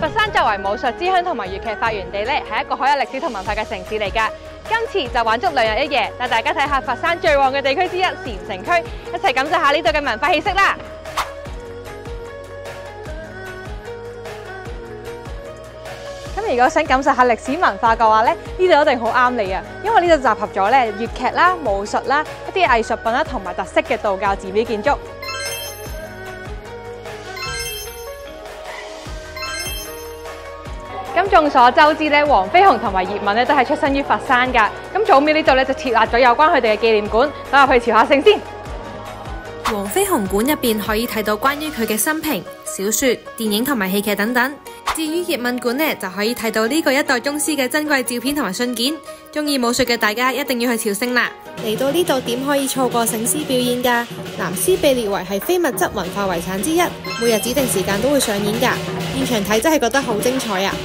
佛山作為武術之鄉同埋粵劇發源地咧，係一個好有歷史同文化嘅城市嚟㗎。今次就玩足2日1夜，帶大家睇下佛山最旺嘅地區之一禪城區，一齊感受下呢度嘅文化氣息啦！咁如果想感受下歷史文化嘅話咧，呢度一定好啱你啊！因為呢度集合咗咧粵劇啦、武術啦、一啲藝術品啦，同埋特色嘅道教寺廟建築。咁眾所周知咧，黃飛鴻同埋葉問咧都係出身於佛山㗎。咁祖廟呢度咧就設立咗有關佢哋嘅紀念館，等入去朝下聖先。 黃飛鴻館入邊可以睇到關於佢嘅生平、小說、電影同埋戲劇等等。至於葉問館呢，就可以睇到呢個一代宗師嘅珍貴照片同埋信件。中意武術嘅大家一定要去朝聖啦！嚟到呢度點可以錯過醒獅表演㗎？南獅被列為係非物質文化遺產之一，每日指定時間都會上演㗎。現場睇真係覺得好精彩啊！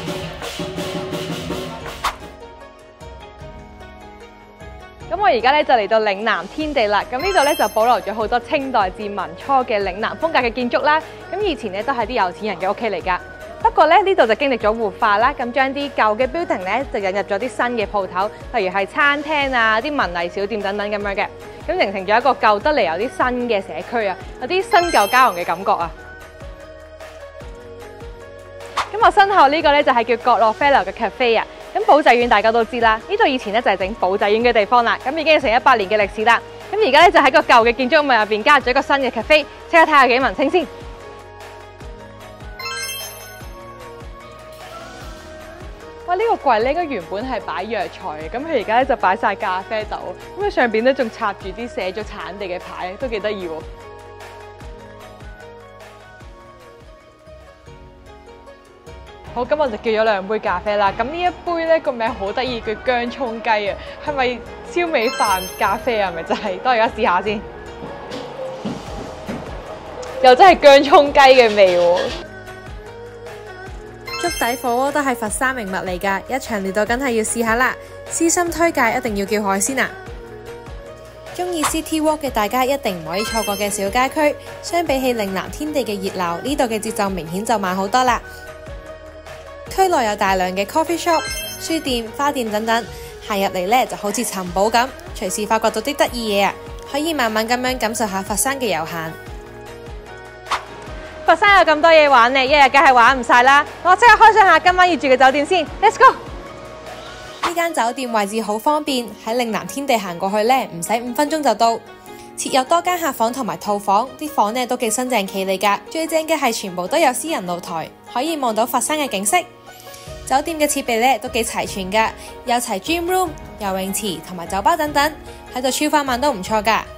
咁我而家咧就嚟到嶺南天地啦。咁呢度咧就保留咗好多清代至民初嘅嶺南風格嘅建築啦。咁以前咧都係啲有錢人嘅屋企嚟㗎。不過咧呢度就經歷咗活化啦，咁將啲舊嘅 building 咧就引入咗啲新嘅鋪頭，例如係餐廳啊、啲文藝小店等等咁樣嘅，咁形成咗一個舊得嚟有啲新嘅社區啊，有啲新舊交融嘅感覺啊。咁我身後呢個咧就係叫角落啡樓嘅 cafe 啊。咁寶濟苑大家都知啦，呢度以前咧就係整寶濟苑嘅地方啦，咁已經成100年嘅歷史啦。咁而家咧就喺個舊嘅建築物入邊加入咗一個新嘅 cafe， 即刻睇下幾文青先。哇！呢個櫃咧應該原本係擺藥材嘅，咁佢而家咧就擺晒咖啡豆，咁佢上邊咧仲插住啲寫咗產地嘅牌，都幾得意喎。好，咁我就叫咗2杯咖啡啦。咁呢一杯咧個名好得意，叫薑葱雞啊，係咪燒味飯咖啡啊？係咪就係？等我而家試下先，又真係薑葱雞嘅味喎。 粥底火鍋都係佛山名物嚟㗎，一場嚟到梗係要試下啦。私心推介一定要叫海鮮啊！中意 City Walk 嘅大家一定唔可以錯過嘅小街區，相比起嶺南天地嘅熱鬧，呢度嘅節奏明顯就慢好多啦。區內有大量嘅 coffee shop、書店、花店等等，行入嚟呢就好似尋寶咁，隨時發掘到啲得意嘢啊！可以慢慢咁樣感受下佛山嘅悠閒。 佛山有咁多嘢玩呢，一日梗係玩唔晒啦！我即刻開箱下今晚要住嘅酒店先 ，Let's go！ 呢間酒店位置好方便，喺嶺南天地行過去呢，唔使5分鐘就到。設有多間客房同埋套房，啲房呢都幾新淨企理㗎。最正嘅係全部都有私人露台，可以望到佛山嘅景色。酒店嘅設備呢都幾齊全㗎，有齊 gym room、游泳池同埋酒吧等等，喺度超翻晚都唔錯㗎。